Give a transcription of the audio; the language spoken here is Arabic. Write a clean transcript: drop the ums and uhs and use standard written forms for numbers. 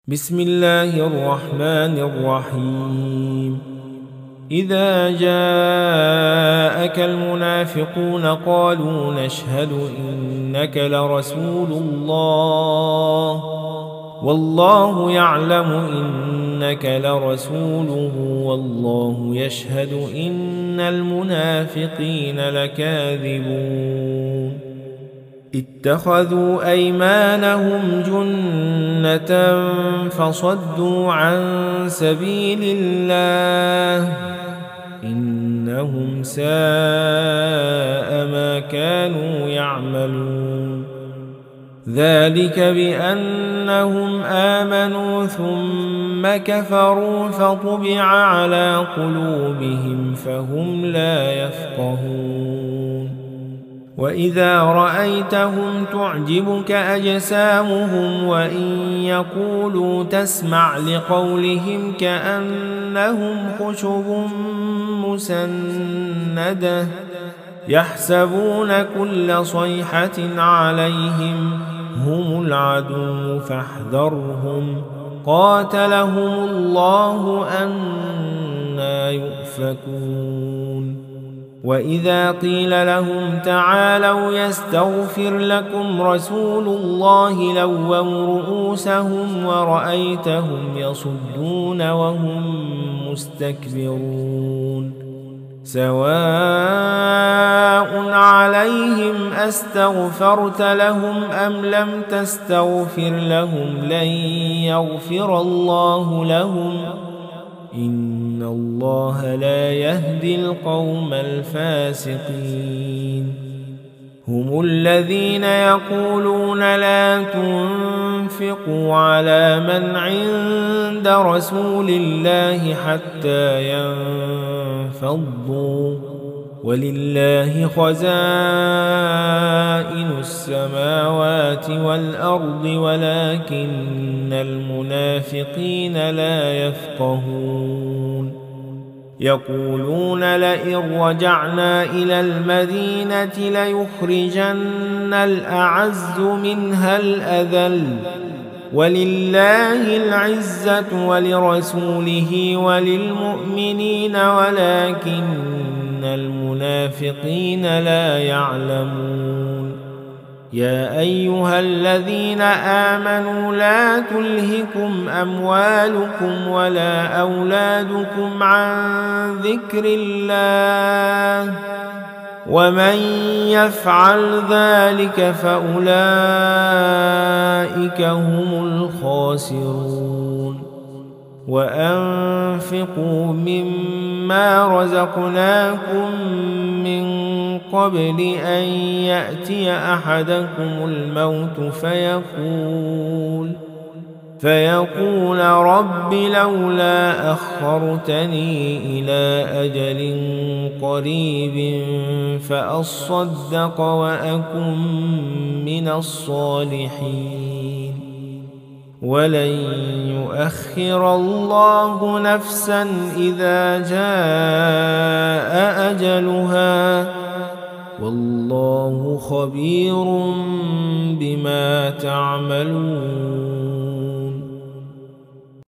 بسم الله الرحمن الرحيم. إذا جاءك المنافقون قالوا نشهد إنك لرسول الله والله يعلم إنك لرسوله والله يشهد إن المنافقين لكاذبون. اتخذوا أيمانهم جنة فصدوا عن سبيل الله إنهم ساء ما كانوا يعملون. ذلك بأنهم آمنوا ثم كفروا فطبع على قلوبهم فهم لا يفقهون. وإذا رأيتهم تعجبك أجسامهم وإن يقولوا تسمع لقولهم كأنهم خشب مسندة يحسبون كل صيحة عليهم هم العدو فاحذرهم قاتلهم الله أنى يؤفكون. وإذا قيل لهم تعالوا يستغفر لكم رسول الله لووا رؤوسهم ورأيتهم يصدون وهم مستكبرون. سواء عليهم أستغفرت لهم أم لم تستغفر لهم لن يغفر الله لهم إن الله لا يهدي القوم الفاسقين. هم الذين يقولون لا تنفقوا على من عند رسول الله حتى ينفضوا ولله خزائن السماوات والأرض ولكن المنافقين لا يفقهون. يقولون لئن رجعنا إلى المدينة ليخرجن الأعز منها الأذل ولله العزة ولرسوله وللمؤمنين ولكن المنافقين لا يعلمون. يا أيها الذين آمنوا لا تلهكم أموالكم ولا أولادكم عن ذكر الله ومن يفعل ذلك فأولئك هم الخاسرون. وأنفقوا مما رزقناكم من قبل أن يأتي أحدكم الموت فيقول رب لولا أخرتني إلى أجل قريب فأصدق وأكن من الصالحين ولن يؤخر الله نفسا إذا جاء أجلها والله خبير بما تعملون.